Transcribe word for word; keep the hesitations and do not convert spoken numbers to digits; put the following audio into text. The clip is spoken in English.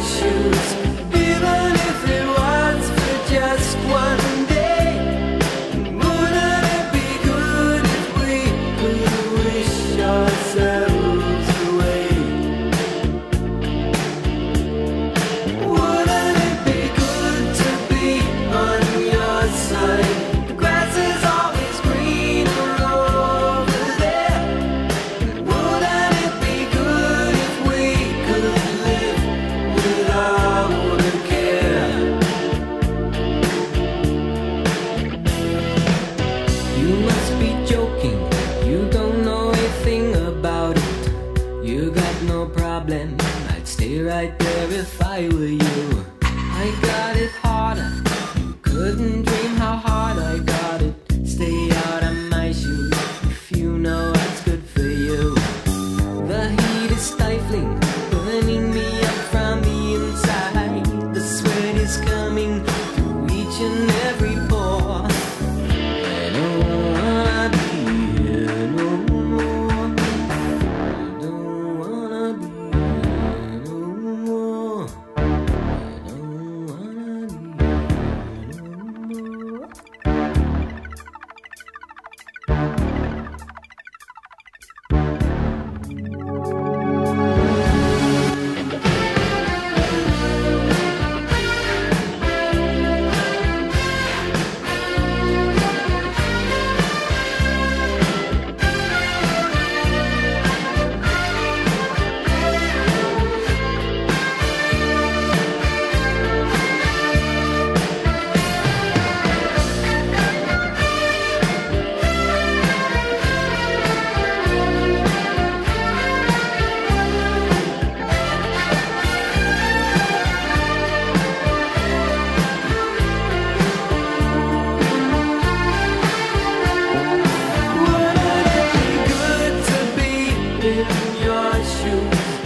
shoes, even if it was for just one day. Wouldn't it be good if we could wish ourselves away? Wouldn't it be good to be on your side? The grass is always greener over there. Wouldn't it be good if we could live without a care? You must be joking, you don't know a thing about it. You got no problem, I'd stay right there if I were you. I got it harder, you couldn't dream how hard I got it. Stay out of my shoes if you know what's good for you. The heat is stifling, burning me up from the inside. The sweat is coming through each and every pore. I don't wanna be here no more. I don't wanna be here no more. I don't wanna be here no more. Wouldn't it be good to be in your shoes?